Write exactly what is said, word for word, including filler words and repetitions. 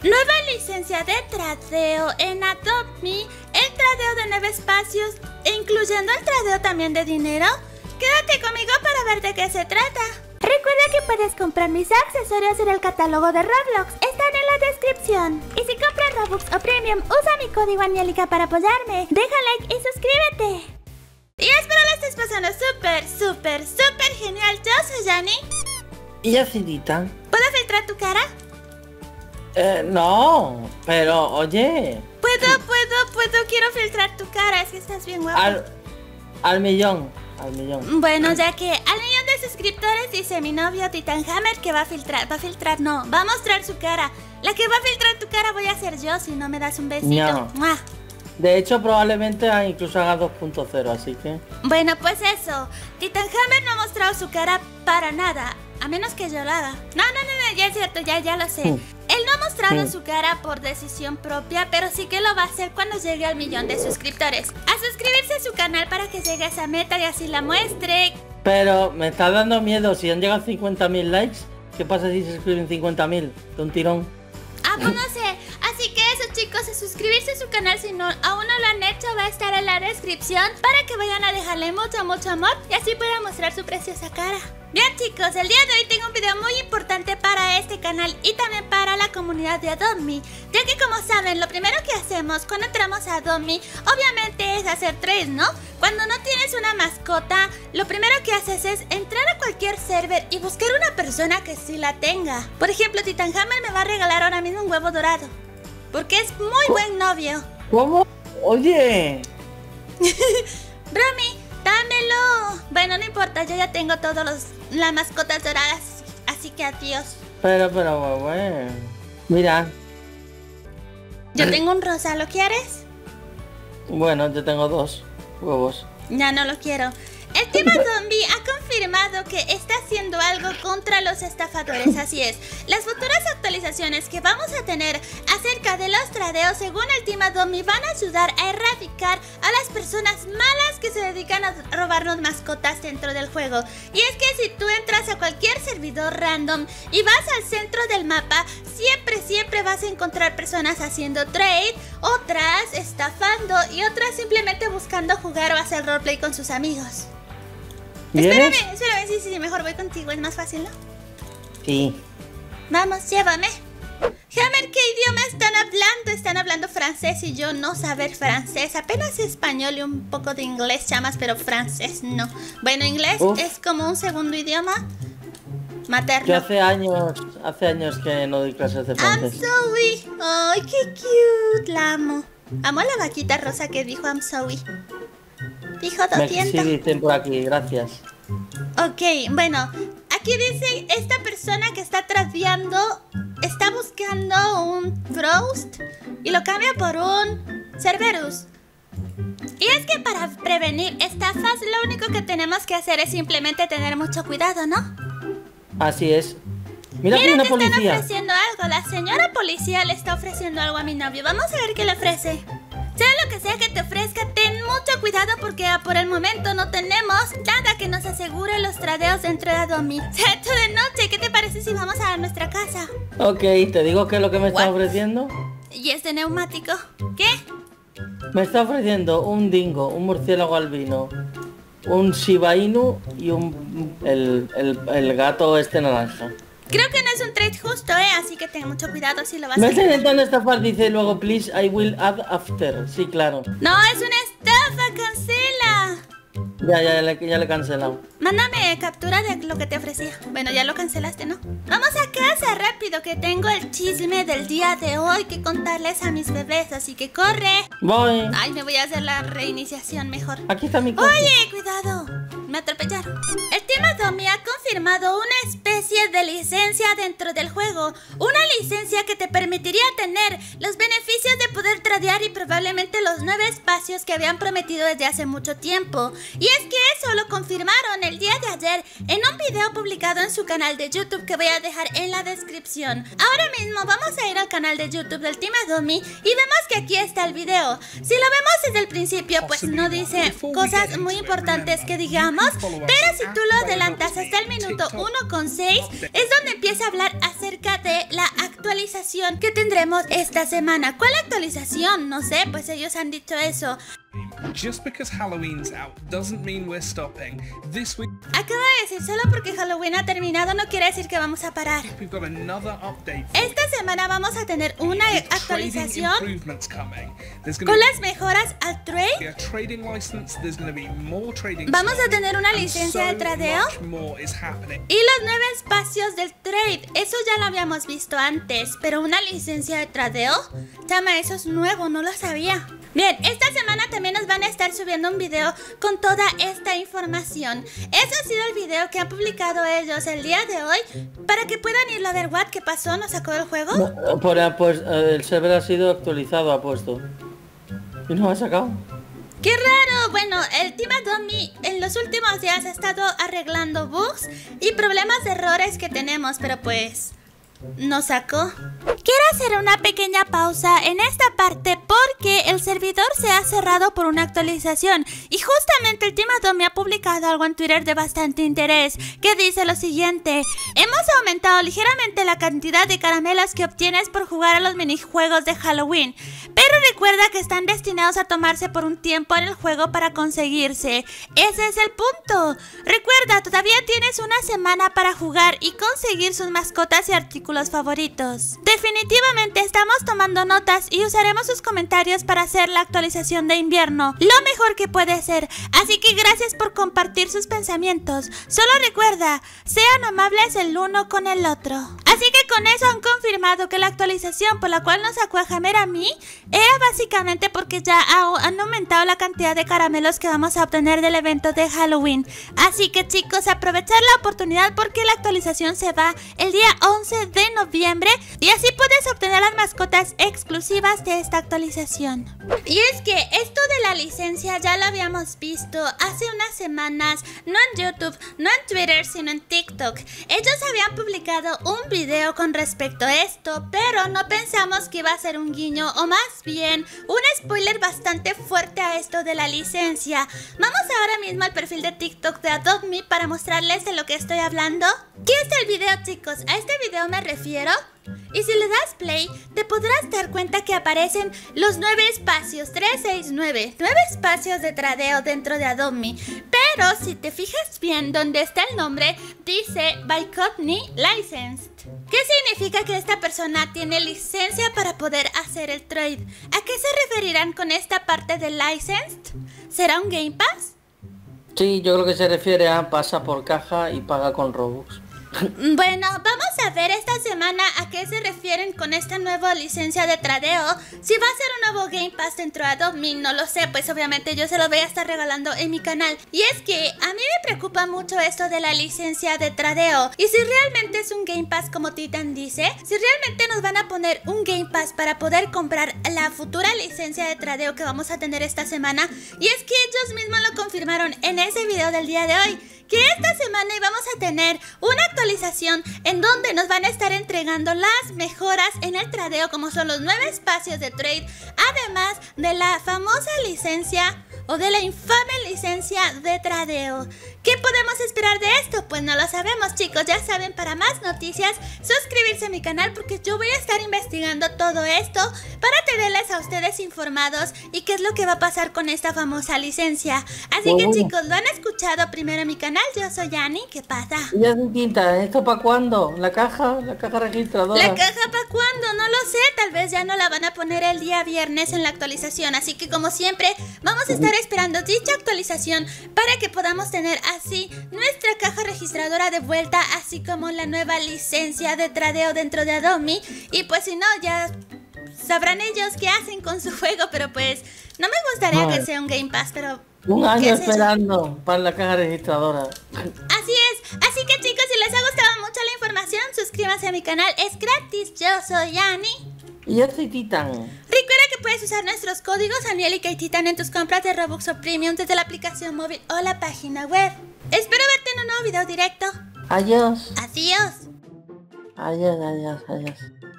Nueva licencia de tradeo en Adopt Me, el tradeo de nueve espacios, incluyendo el tradeo también de dinero. Quédate conmigo para ver de qué se trata. Recuerda que puedes comprar mis accesorios en el catálogo de Roblox, están en la descripción. Y si compras Robux o Premium, usa mi código Angélica para apoyarme. Deja like y suscríbete. Y espero la estés pasando súper, súper, súper genial. Yo soy Yanni. ¿Y Acidita? ¿Puedo filtrar tu cara? Eh, no, pero oye. Puedo, puedo, puedo, quiero filtrar tu cara, es que estás bien guapo. Al, al millón, al millón. Bueno, ya que al millón de suscriptores dice mi novio Titan Hammer que va a filtrar, va a filtrar, no, va a mostrar su cara. La que va a filtrar tu cara voy a ser yo si no me das un besito. No. ¡Mua! De hecho, probablemente incluso haga dos punto cero, así que... Bueno, pues eso, Titan Hammer no ha mostrado su cara para nada, a menos que yo lo haga. No, no, no, no, ya es cierto, ya, ya lo sé. Mm. Él no ha mostrado Mm. su cara por decisión propia, pero sí que lo va a hacer cuando llegue al millón de suscriptores. A suscribirse a su canal para que llegue a esa meta y así la muestre. Pero me está dando miedo, si han llegado cincuenta mil likes, ¿qué pasa si se suscriben cincuenta mil? De un tirón. Ah, pues no sé. Así que eso, chicos, a suscribirse a su canal si no aún no lo han hecho, va a estar en la descripción para que vayan a dejarle mucho, mucho amor y así puedan mostrar su preciosa cara. Bien, chicos, el día de hoy tengo un video muy importante para este canal y también para la comunidad de Adopt Me, ya que como saben, lo primero que hacemos cuando entramos a Adopt Me obviamente es hacer trades, ¿no? Cuando no tienes una mascota, lo primero que haces es entrar a cualquier server y buscar una persona que sí la tenga. Por ejemplo, Titan Hammer me va a regalar ahora mismo un huevo dorado, porque es muy buen novio. ¿Cómo? Oye. Bromi, dámelo. Bueno, no importa, yo ya tengo todos los las mascotas doradas, así que adiós. Pero, pero, bueno. Mira. Yo tengo un rosa, ¿lo quieres? Bueno, yo tengo dos huevos. Ya no lo quiero. El Team Zombie ha confirmado que está haciendo algo contra los estafadores, así es. Las futuras actualizaciones que vamos a tener acerca de los tradeos según el Team Zombie van a ayudar a erradicar a las personas malas que se dedican a robarnos mascotas dentro del juego. Y es que si tú entras a cualquier servidor random y vas al centro del mapa, siempre, siempre vas a encontrar personas haciendo trade, otras estafando y otras simplemente buscando jugar o hacer roleplay con sus amigos. ¿Vienes? Espérame, espérame, sí, sí, sí, mejor voy contigo, es más fácil, ¿no? Sí. Vamos, llévame. Hammer, ¿qué idioma están hablando? Están hablando francés y yo no saber francés. Apenas español y un poco de inglés, chamas, pero francés no. Bueno, inglés Uf. es como un segundo idioma materno. Yo hace años, hace años que no doy clases de I'm francés. sorry. Ay, qué cute, la amo. Amo a la vaquita rosa que dijo I'm sorry. Dijo Me sí doscientos. dicen por aquí, gracias. Ok, bueno, aquí dice esta persona que está tradeando, está buscando un Frost y lo cambia por un Cerberus. Y es que para prevenir estafas, lo único que tenemos que hacer es simplemente tener mucho cuidado, ¿no? Así es. Mira que hay Mira, una te están policía. ofreciendo algo, la señora policía le está ofreciendo algo a mi novio. Vamos a ver qué le ofrece. Sea lo que sea que te ofrezca, ten mucho cuidado porque por el momento no tenemos nada que nos asegure los tradeos dentro de Adopt Me. Será todo de noche, ¿qué te parece si vamos a nuestra casa? Ok, te digo que es lo que me está What? ofreciendo. ¿Y este neumático? ¿Qué? Me está ofreciendo un dingo, un murciélago albino, un Shiba Inu y un el, el, el gato este naranja. Creo que no es un trade justo, ¿eh? Así que ten mucho cuidado si lo vas a Me hacer. está intentando estafar, dice luego, please, I will add after. Sí, claro. No, es una estafa, cancela. Ya, ya, ya, le, ya le he cancelado. Mándame captura de lo que te ofrecía. Bueno, ya lo cancelaste, ¿no? Vamos a casa rápido, que tengo el chisme del día de hoy que contarles a mis bebés, así que corre. Voy. Ay, me voy a hacer la reiniciación mejor. Aquí está mi coche. Oye, cuidado, me atropellaron. El Team Adopt Me ha confirmado una especie de licencia dentro del juego. Una licencia que te permitiría tener los beneficios de poder tradear y probablemente probablemente los nueve espacios que habían prometido desde hace mucho tiempo. Y es que eso lo confirmaron el día de ayer en un video publicado en su canal de YouTube que voy a dejar en la descripción. Ahora mismo vamos a ir al canal de YouTube del Team Adomi y vemos que aquí está el video. Si lo vemos desde el principio, pues no dice cosas muy importantes que digamos, pero si tú lo adelantas hasta el minuto uno con seis, es donde empieza a hablar acerca de la actualización que tendremos esta semana. ¿Cuál actualización? No sé, pues ellos han dicho eso. Just because Halloween's out doesn't mean we're stopping. This week Acaba de decir, solo porque Halloween ha terminado no quiere decir que vamos a parar. we've got another update. Esta semana vamos a tener una actualización Improvements coming. There's con gonna las mejoras al trade. be a trading license. There's going to be more trading. Vamos a slots, tener una and licencia de so tradeo much more is happening. y los nueve espacios del trade. Eso ya lo habíamos visto antes, pero una licencia de tradeo, chama, eso es nuevo, no lo sabía. Bien, esta semana también nos van a estar subiendo un video con toda esta información. Ese ha sido el video que han publicado ellos el día de hoy para que puedan irlo a ver. What, ¿qué pasó? ¿No sacó el juego? No, por, pues, el server ha sido actualizado, ha puesto. Y no ha sacado. ¡Qué raro! Bueno, el Team Adomi en los últimos días ha estado arreglando bugs y problemas de errores que tenemos, pero pues no sacó. Quiero hacer una pequeña pausa en esta parte porque el servidor se ha cerrado por una actualización y justamente el Team Adomi ha publicado algo en Twitter de bastante interés que dice lo siguiente: hemos aumentado ligeramente la cantidad de caramelos que obtienes por jugar a los minijuegos de Halloween, pero recuerda que están destinados a tomarse por un tiempo en el juego para conseguirse. Ese es el punto. Recuerda, todavía tienes una semana para jugar y conseguir sus mascotas y artículos favoritos. Definitivamente estamos tomando notas y usaremos sus comentarios para hacer la actualización de invierno lo mejor que puede ser, así que gracias por compartir sus pensamientos. Solo recuerda, sean amables el uno con el otro. Así que con eso han confirmado que la actualización por la cual nos sacó a Hammer a mí era básicamente porque ya ha, han aumentado la cantidad de caramelos que vamos a obtener del evento de Halloween. Así que chicos, aprovechar la oportunidad porque la actualización se va el día once de noviembre y así puedes obtener las mascotas exclusivas de esta actualización. Y es que esto de la licencia ya lo habíamos visto hace unas semanas, no en YouTube, no en Twitter, sino en TikTok. Ellos habían publicado un video con respecto a esto, pero no pensamos que iba a ser un guiño o más bien un spoiler bastante fuerte a esto de la licencia. Vamos ahora mismo al perfil de TikTok de Adomi para mostrarles de lo que estoy hablando. Aquí está el video, chicos, a este video me refiero. Y si le das play, te podrás dar cuenta que aparecen los nueve espacios, tres, seis, nueve, nueve espacios de tradeo dentro de Adomi. Pero si te fijas bien donde está el nombre, dice By Courtney Licensed. ¿Qué significa que esta persona tiene licencia para poder hacer el trade? ¿A qué se referirán con esta parte de Licensed? ¿Será un Game Pass? Sí, yo creo que se refiere a pasa por caja y paga con Robux. Bueno, vamos a ver esta semana a qué se refieren con esta nueva licencia de tradeo. Si va a ser un nuevo Game Pass dentro de Adomi, no lo sé, pues obviamente yo se lo voy a estar regalando en mi canal. Y es que a mí me preocupa mucho esto de la licencia de tradeo. Y si realmente es un Game Pass como Titan dice, si realmente nos van a poner un Game Pass para poder comprar la futura licencia de tradeo que vamos a tener esta semana. Y es que ellos mismos lo confirmaron en ese video del día de hoy, que esta semana íbamos a tener una actualización en donde nos van a estar entregando las mejoras en el tradeo, como son los nueve espacios de trade, además de la famosa licencia o de la infame licencia de tradeo. ¿Qué podemos esperar de esto? Pues no lo sabemos, chicos. Ya saben, para más noticias, suscribirse a mi canal porque yo voy a estar investigando todo esto para tenerles a ustedes informados y qué es lo que va a pasar con esta famosa licencia. Así Oh. que chicos, lo han escuchado primero en mi canal. Yo soy Annie. ¿Qué pasa? Ya es tinta, ¿esto para cuándo? ¿La caja? ¿La caja registradora? ¿La caja para cuándo? No lo sé. Tal vez ya no la van a poner el día viernes en la actualización. Así que como siempre, vamos a estar esperando dicha actualización para que podamos tener así nuestra caja registradora de vuelta, así como la nueva licencia de tradeo dentro de Adomi. Y pues si no, ya sabrán ellos qué hacen con su juego. Pero pues no me gustaría Vale. que sea un Game Pass, pero Un ¿qué año sé yo? esperando para la caja registradora. Así es, así que chicos, si les ha gustado mucho la información, suscríbanse a mi canal, es gratis. Yo soy Annie. Y yo soy Titan. Recuerda que puedes usar nuestros códigos Aniel y Keititan en tus compras de Robux o Premium desde la aplicación móvil o la página web. Espero verte en un nuevo video directo. Adiós. Adiós. Adiós, adiós, adiós.